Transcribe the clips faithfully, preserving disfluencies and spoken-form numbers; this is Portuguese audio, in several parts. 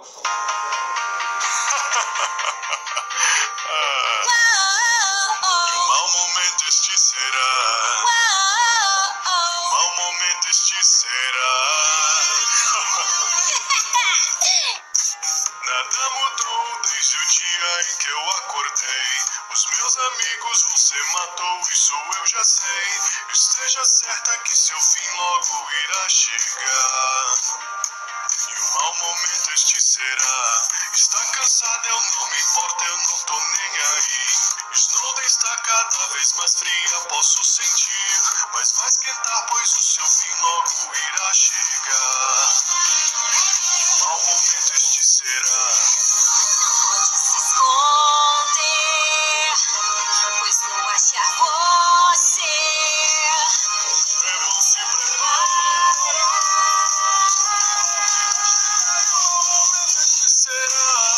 Ah, e um mau momento este será. E um mau momento este será. Nada mudou desde o dia em que eu acordei. Os meus amigos você matou, isso eu já sei. Esteja certa que seu fim logo irá chegar. E um mau momento este será. Está cansada, eu não me importo, eu não tô nem aí. Snowden está cada vez mais fria, posso sentir. Mas vai esquentar, pois o seu fim logo irá chegar. E um mau momento este será. Não pode se esconder, pois vou achar você. É bom se preparar. E um mau momento este será.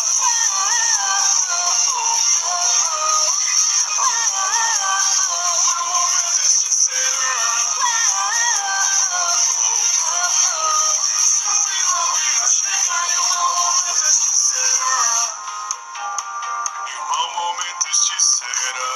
E um mau momento este será.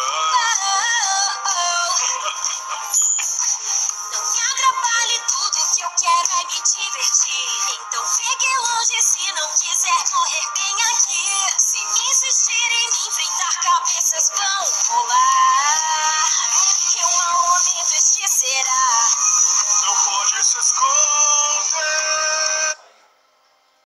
Não me atrapalhe, tudo que eu quero é me divertir. Então fique longe se não quiser morrer bem aqui. Se insistir em me enfrentar, cabeças vão rolar. Que um mau momento este será. Não pode se esconder.